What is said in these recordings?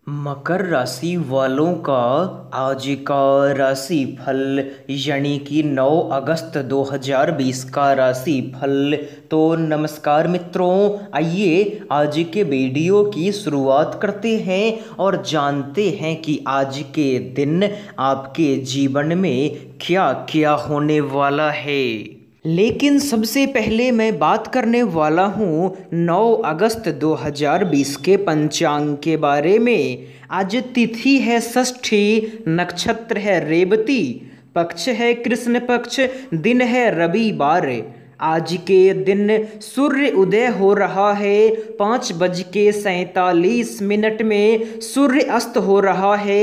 मकर राशि वालों का आज का राशि फल यानी कि 9 अगस्त 2020 का राशि फल। तो नमस्कार मित्रों, आइए आज के वीडियो की शुरुआत करते हैं और जानते हैं कि आज के दिन आपके जीवन में क्या क्या होने वाला है। लेकिन सबसे पहले मैं बात करने वाला हूँ 9 अगस्त 2020 के पंचांग के बारे में। आज तिथि है षष्ठी, नक्षत्र है रेवती, पक्ष है कृष्ण पक्ष, दिन है रविवार। आज के दिन सूर्य उदय हो रहा है 5:47 में, सूर्य अस्त हो रहा है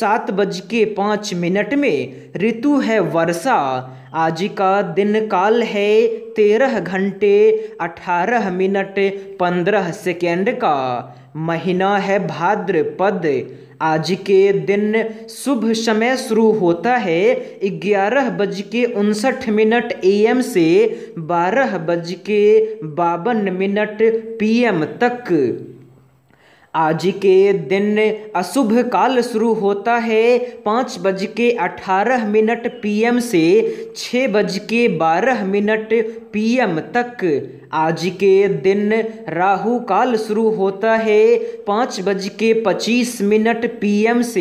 7:05 में, ऋतु है वर्षा। आज का दिन काल है 13 घंटे 18 मिनट 15 सेकेंड का। महीना है भाद्रपद। आज के दिन शुभ समय शुरू होता है 11:59 AM से 12:52 PM तक। आज के दिन अशुभ काल शुरू होता है 5:18 PM से 6:12 PM तक। आज के दिन राहु काल शुरू होता है 5:25 PM से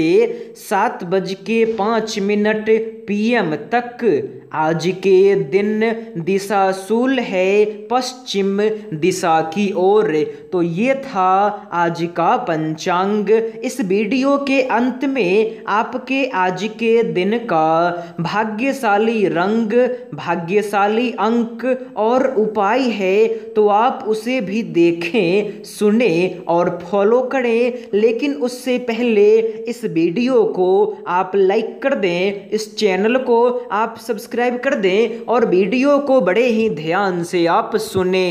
7:05 PM तक। आज के दिन दिशा शूल है पश्चिम दिशा की ओर। तो ये था आज का पंचांग। इस वीडियो के अंत में आपके आज के दिन का भाग्यशाली रंग, भाग्यशाली अंक और उपाय है, तो आप उसे भी देखें, सुने और फॉलो करें। लेकिन उससे पहले इस वीडियो को आप लाइक कर दें, इस चैनल को आप सब्सक्राइब कर दें और वीडियो को बड़े ही ध्यान से आप सुने।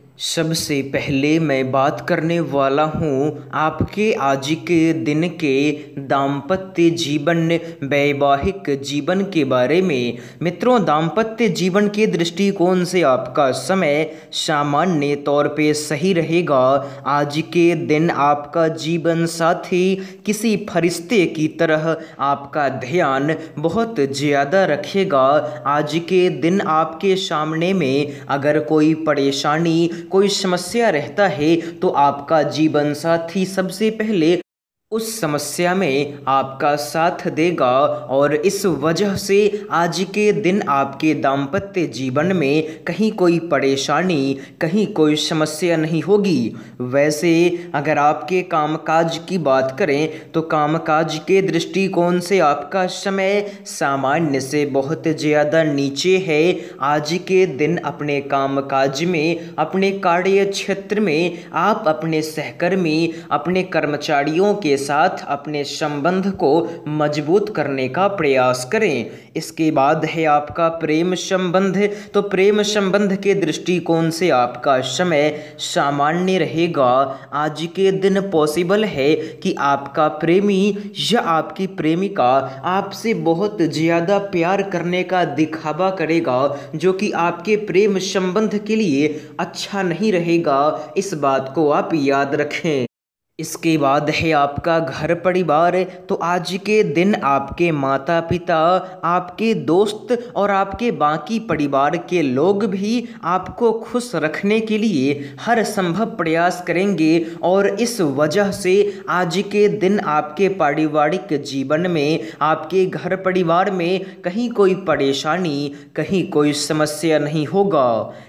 सबसे पहले मैं बात करने वाला हूँ आपके आज के दिन के दाम्पत्य जीवन, वैवाहिक जीवन के बारे में। मित्रों, दाम्पत्य जीवन के दृष्टिकोण से आपका समय सामान्य तौर पे सही रहेगा। आज के दिन आपका जीवन साथी किसी फरिश्ते की तरह आपका ध्यान बहुत ज़्यादा रखेगा। आज के दिन आपके सामने में अगर कोई परेशानी, कोई समस्या रहता है, तो आपका जीवन साथी सबसे पहले उस समस्या में आपका साथ देगा और इस वजह से आज के दिन आपके दाम्पत्य जीवन में कहीं कोई परेशानी, कहीं कोई समस्या नहीं होगी। वैसे अगर आपके कामकाज की बात करें तो कामकाज के दृष्टिकोण से आपका समय सामान्य से बहुत ज़्यादा नीचे है। आज के दिन अपने कामकाज में, अपने कार्य क्षेत्र में आप अपने सहकर्मी, अपने कर्मचारियों के साथ अपने संबंध को मजबूत करने का प्रयास करें। इसके बाद है आपका प्रेम संबंध। तो प्रेम संबंध के दृष्टिकोण से आपका समय सामान्य रहेगा। आज के दिन पॉसिबल है कि आपका प्रेमी या आपकी प्रेमिका आपसे बहुत ज़्यादा प्यार करने का दिखावा करेगा, जो कि आपके प्रेम संबंध के लिए अच्छा नहीं रहेगा। इस बात को आप याद रखें। इसके बाद है आपका घर परिवार। तो आज के दिन आपके माता पिता, आपके दोस्त और आपके बाकी परिवार के लोग भी आपको खुश रखने के लिए हर संभव प्रयास करेंगे और इस वजह से आज के दिन आपके पारिवारिक जीवन में, आपके घर परिवार में कहीं कोई परेशानी, कहीं कोई समस्या नहीं होगा।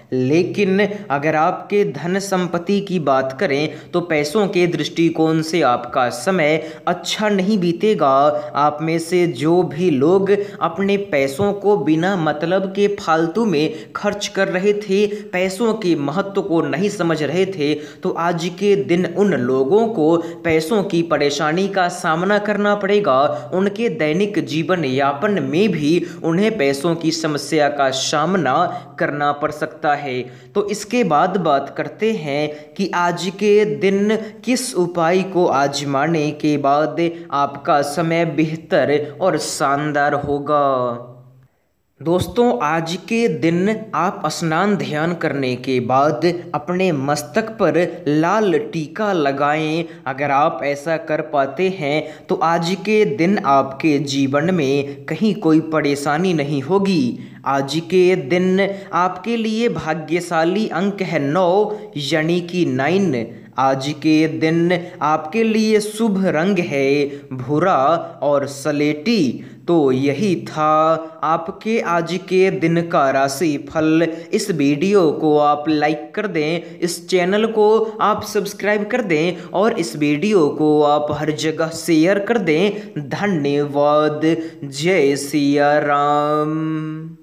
लेकिन अगर आपके धन संपत्ति की बात करें तो पैसों के दृष्टिकोण से आपका समय अच्छा नहीं बीतेगा। आप में से जो भी लोग अपने पैसों को बिना मतलब के फालतू में खर्च कर रहे थे, पैसों के महत्व को नहीं समझ रहे थे, तो आज के दिन उन लोगों को पैसों की परेशानी का सामना करना पड़ेगा। उनके दैनिक जीवन यापन में भी उन्हें पैसों की समस्या का सामना करना पड़ सकता है। तो इसके बाद बात करते हैं कि आज के दिन किस उपाय को आजमाने के बाद आपका समय बेहतर और शानदार होगा। दोस्तों, आज के दिन आप स्नान ध्यान करने के बाद अपने मस्तक पर लाल टीका लगाएं। अगर आप ऐसा कर पाते हैं तो आज के दिन आपके जीवन में कहीं कोई परेशानी नहीं होगी। आज के दिन आपके लिए भाग्यशाली अंक है 9 यानी कि 9। आज के दिन आपके लिए शुभ रंग है भूरा और सलेटी। तो यही था आपके आज के दिन का राशि फल। इस वीडियो को आप लाइक कर दें, इस चैनल को आप सब्सक्राइब कर दें और इस वीडियो को आप हर जगह शेयर कर दें। धन्यवाद। जय सिया राम।